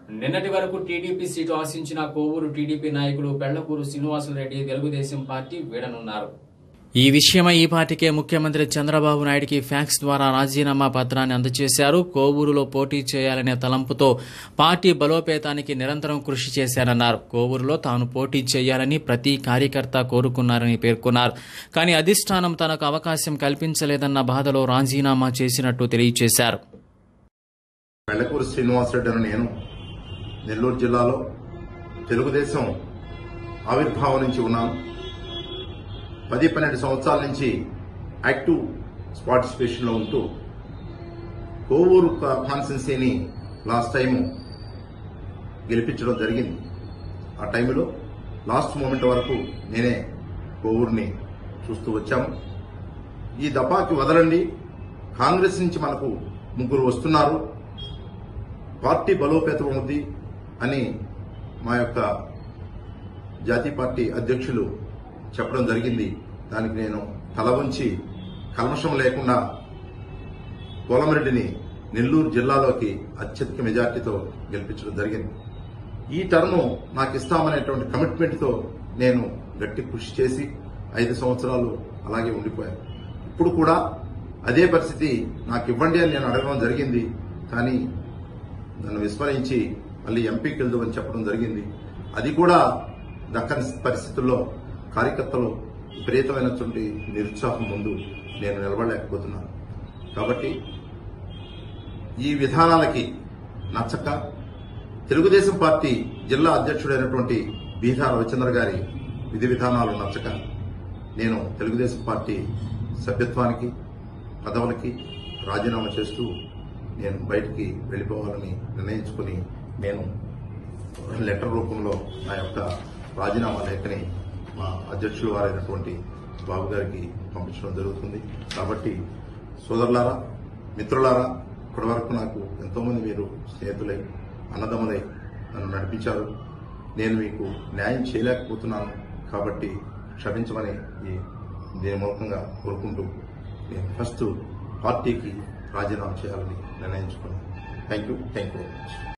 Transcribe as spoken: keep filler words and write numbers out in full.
నిన్నటి వరకు TDP seat ఆశించిన కోవూరు టీడీపీ నాయకులు పెళ్లకూరు శ్రీనివాసులరెడ్డి తెలుగుదేశం పార్టీ వీడనున్నారు. ఈ విషయమై ఈ పార్టీకే ముఖ్యమంత్రి చంద్రబాబు నాయుడికి ఫ్యాక్స్ ద్వారా రాజీనామా పత్రాన్ని అందజేశారు. కోవూరులో పోటీ చేయాలనే తలంపుతో పార్టీ బలోపేతానికి నిరంతరం కృషి చేశారన్నారు. కోవూరులో తాను పోటీ చేయాలని ప్రతి కార్యకర్త కోరుకున్నారని పేర్కొన్నారు. కానీ అధిష్టానం తనకు అవకాశం కల్పించలేదన్న బాధలో రాజీనామా చేసినట్టు తెలియజేశారు. పెళ్లకూరు శ్రీనివాసరెడ్డి అని నేను నెల్లూరు జిల్లాలో తెలుగుదేశం ఆవిర్భావం నుంచి ఉన్నాను. పది పన్నెండు సంవత్సరాల నుంచి యాక్టివ్ పార్టిసిపేషన్లో ఉంటూ కోవూరు కాన్స్టిట్యున్సీని లాస్ట్ టైము గెలిపించడం జరిగింది. ఆ టైంలో లాస్ట్ మూమెంట్ వరకు నేనే కోవూరుని చూస్తూ వచ్చాము. ఈ దఫాకి వదలండి, కాంగ్రెస్ నుంచి మనకు ముగ్గురు వస్తున్నారు, పార్టీ బలోపేతం ఉంది అని మా యొక్క జాతీయ పార్టీ అధ్యక్షులు చెప్పడం జరిగింది. దానికి నేను తల వంచి కల్మషం లేకుండా కోలమరెడ్డిని నెల్లూరు జిల్లాలోకి అత్యధిక మెజార్టీతో గెలిపించడం జరిగింది. ఈ టర్మ్ నాకు ఇస్తామనేటువంటి కమిట్మెంట్తో నేను గట్టి కృషి చేసి ఐదు సంవత్సరాలు అలాగే ఉండిపోయాను. ఇప్పుడు కూడా అదే పరిస్థితి నాకు ఇవ్వండి అని నేను అడగడం జరిగింది. కానీ నన్ను విస్మరించి మళ్ళీ ఎంపీకి వెళ్దామని చెప్పడం జరిగింది. అది కూడా దక్కని పరిస్థితుల్లో కార్యకర్తలు విపరీతమైనటువంటి నిరుత్సాహం ముందు నేను నిలబడలేకపోతున్నాను. కాబట్టి ఈ విధానాలకి నచ్చక తెలుగుదేశం పార్టీ జిల్లా అధ్యక్షుడైనటువంటి బీదా రవిచంద్ర గారి విధి విధానాలు నచ్చక నేను తెలుగుదేశం పార్టీ సభ్యత్వానికి పదవులకి రాజీనామా చేస్తూ నేను బయటికి వెళ్లిపోవాలని నిర్ణయించుకుని నేను లెటర్ రూపంలో నా యొక్క రాజీనామా లేఖని మా అధ్యక్షులు వారైనటువంటి బాబు గారికి పంపించడం జరుగుతుంది. కాబట్టి సోదరులారా, మిత్రులారా, ఇప్పటి వరకు నాకు ఎంతోమంది మీరు స్నేహితులై అన్నదమ్ములై నన్ను నడిపించారు. నేను మీకు న్యాయం చేయలేకపోతున్నాను కాబట్టి క్షమించమని ఈ దీని మూలకంగా కోరుకుంటూ నేను ఫస్ట్ పార్టీకి రాజీనామా చేయాలని నిర్ణయించుకున్నాను. Thank you thank you very much.